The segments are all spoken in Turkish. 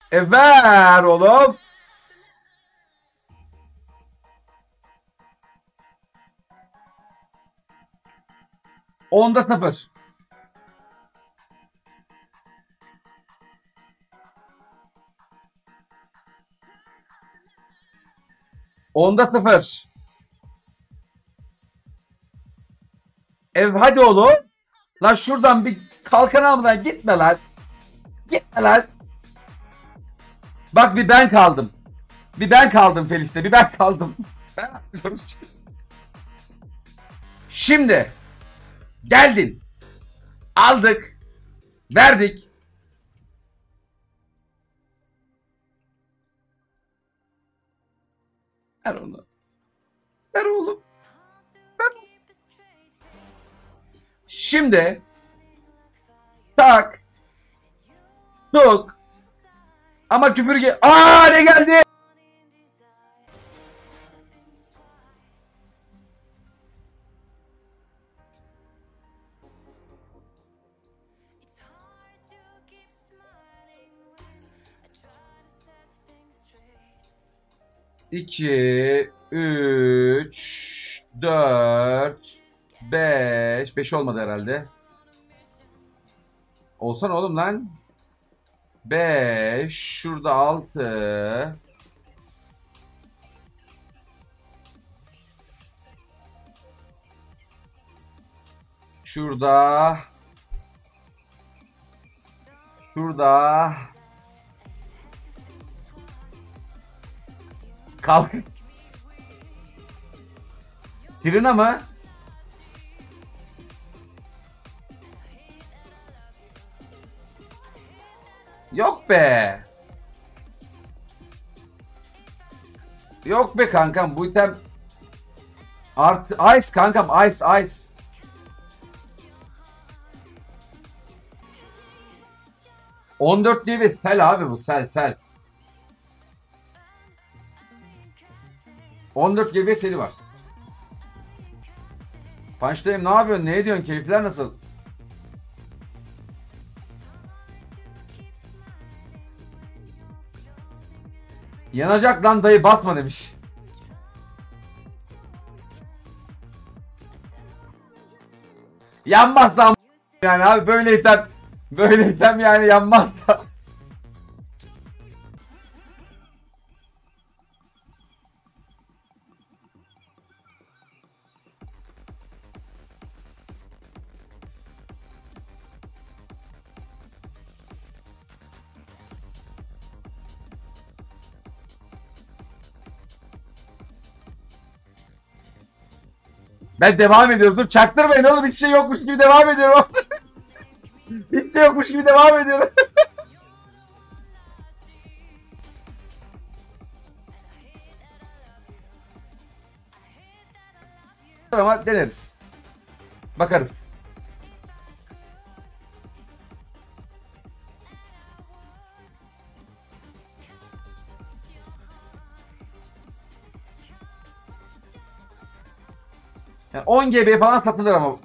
Ver oğlum. Onda sıfır. Onda sıfır. Hadi oğlum. Lan şuradan bir kalkan almadan gitme lan. Gitme lan. Bak bir ben kaldım. Bir ben kaldım Felis'te. Bir ben kaldım. Şimdi geldin. Aldık. Verdik. Ver onu. Ver oğlum. Ver. Şimdi tak. Tuk. Ama küfür ne geldi? İki, üç, dört, beş. Beş olmadı herhalde. Olsan oğlum lan. Beş. Şurada altı. Şurada. Şurada. Kalk. Trina mı? Yok be. Yok be kankam, bu item artı ice kankam, ice. 14 diye ve sel abi, bu sel. 14 GB seli var. Punch'tayım, ne yapıyorsun? Ne ediyorsun? Keyifler nasıl? Yanacak lan dayı, basma demiş. Yanmaz lan yani abi, böyle item yani yanmaz da. Ben devam ediyorum. Dur çaktırmayın oğlum. Hiçbir şey yokmuş gibi devam ediyorum. Hiçbir şey yokmuş gibi devam ediyorum. Ama deneriz. Bakarız. Yani 10 GB falan satılır ama.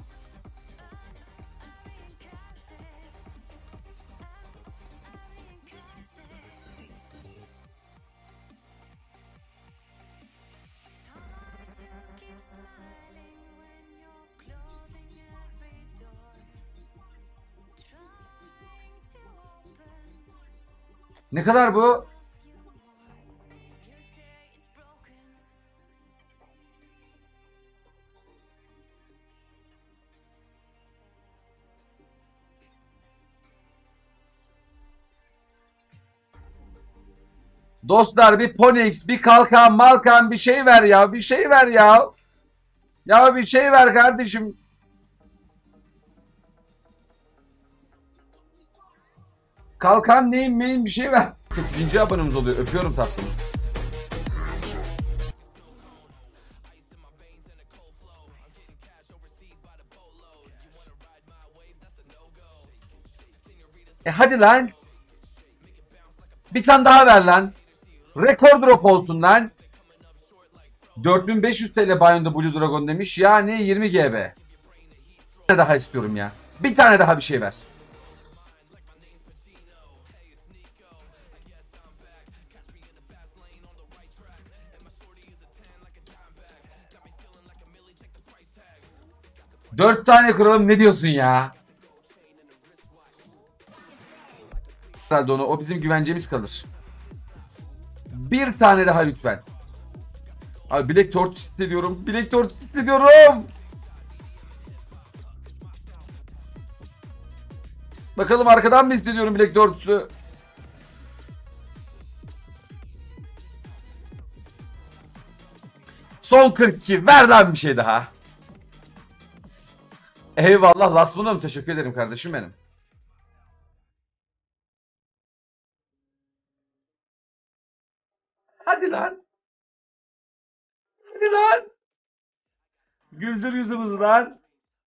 Ne kadar bu? Dostlar bir Ponix, bir kalkan, malkan bir şey ver ya. Bir şey ver ya. Ya bir şey ver kardeşim. Kalkan neyim bir şey ver. 8. abonemiz oluyor. Öpüyorum tatlım. Hadi lan. Bir tane daha ver lan. Rekor drop olsun lan. 4500 TL Bio'da Blue Dragon demiş. Yani 20 GB. Bir tane daha istiyorum ya. Bir tane daha bir şey ver. 4 tane kuralım, ne diyorsun ya? Herhalde onu, o bizim güvencemiz kalır. Bir tane daha lütfen. Abi Black Torch hissediyorum. Black Torch hissediyorum. Bakalım arkadan mı hissediyorum Black Torch'u? Son 42. Ver lan bir şey daha. Eyvallah Lasmun'um, teşekkür ederim kardeşim benim. Hadi lan. Hadi lan. Güldür yüzümüzü lan.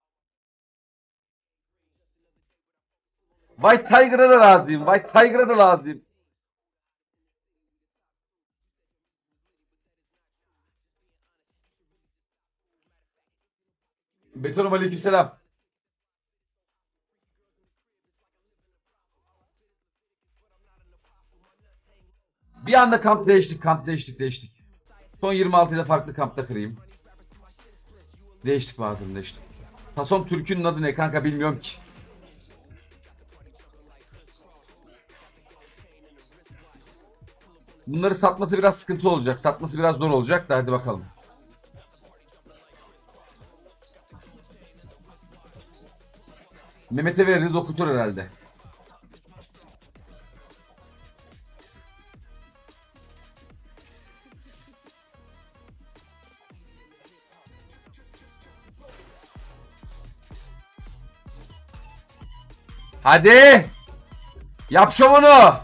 White Tiger'a da razıyım. White Tiger'a da razıyım. Betonum aleykümselam. Bir anda kamp değiştik. Kamp değiştik. Son 26'da farklı kampta kırayım. Değiştik Bahadır'ım, değiştik. Tason Türk'ün adı ne kanka bilmiyorum ki. Bunları satması biraz sıkıntı olacak. Satması biraz zor olacak da hadi bakalım. Mehmet'e veririz, okutur herhalde. Hadi. Yap şovunu.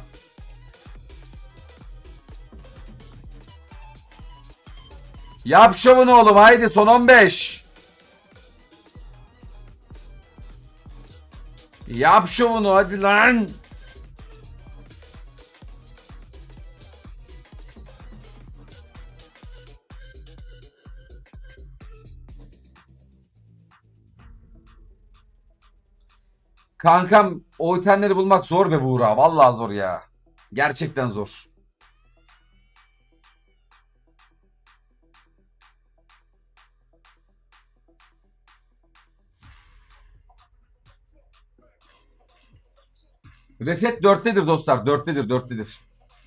Yap şovunu oğlum, haydi son 15. Yap şovunu hadi lan. Kankam o itemleri bulmak zor be Buğra. Vallahi zor ya. Gerçekten zor. Reset 4'tedir dostlar. 4'tedir.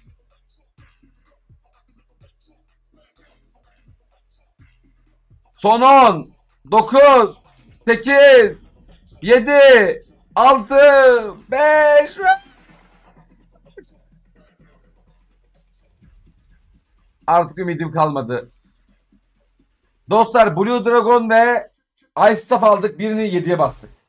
Son 10, 9, 8, 7, 6, 5. Artık ümidim kalmadı. Dostlar Blue Dragon ve Ice Staff aldık. Birini 7'ye bastık.